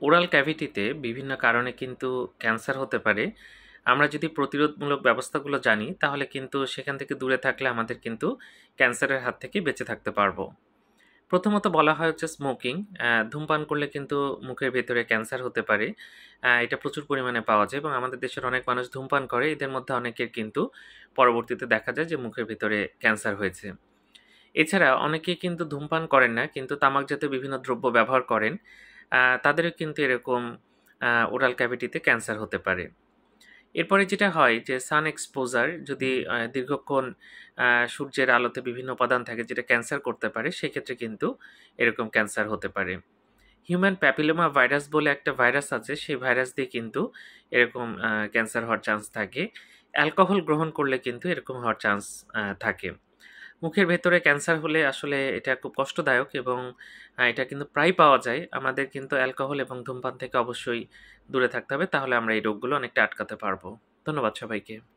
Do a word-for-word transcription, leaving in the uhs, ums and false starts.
Oral ক্যাভিটিতে বিভিন্ন কারণে কিন্তু ক্যান্সার হতে পারে। আমরা যদি প্রতিরোধমূলক ব্যবস্থাগুলো জানি তাহলে কিন্তু সেখান থেকে দূরে থাকলে আমাদের কিন্তু ক্যান্সারের হাত থেকে বেঁচে থাকতে পারবো। প্রথমত বলা হয় হচ্ছে স্মোকিং। আ ধূমপান করলে কিন্তু মুখের ভেতরে ক্যান্সার হতে পারে। আ এটা প্রচুর পরিমাণে পাওয়া যায় এবং আমাদের দেশের অনেক মানুষ ধূমপান করে। এদের মধ্যে অনেকের কিন্তু পরবর্তীতে দেখা যায় যে মুখের ভিতরে ক্যান্সার হয়েছে। এছাড়া অনেকেই কিন্তু ধূমপান করেন না কিন্তু তামাক জাতীয় বিভিন্ন দ্রব্য ব্যবহার করেন। আ তাদেরও কিন্তু এরকম আ ওরাল ক্যাভিটিতে ক্যান্সার হতে পারে। এরপরে যেটা হয় যে সান এক্সপোজার যদি আ দীর্ঘক্ষণ আ সূর্যের আলোতে বিভিন্ন উপাদান থাকে যেটা ক্যান্সার করতে পারে, সেক্ষেত্রে কিন্তু এরকম ক্যান্সার হতে পারে। হিউম্যান প্যাপিলোমা ভাইরাস বলে একটা ভাইরাস আছে, সেই ভাইরাস দিয়ে কিন্তু এরকম আ ক্যান্সার হওয়ার চান্স থাকে। অ্যালকোহল গ্রহণ করলে কিন্তু এরকম হওয়ার চান্স আ থাকে। মুখের ভেতরে ক্যান্সার হলে আসলে এটা খুব কষ্টদায়ক এবং আ এটা কিন্তু প্রায় পাওয়া যায়। আমাদের কিন্তু অ্যালকোহল এবং ধূমপান থেকে অবশ্যই দূরে থাকতে হবে। তাহলে আমরা এই রোগগুলো অনেকটা আটকাতে পারবো। ধন্যবাদ সবাইকে।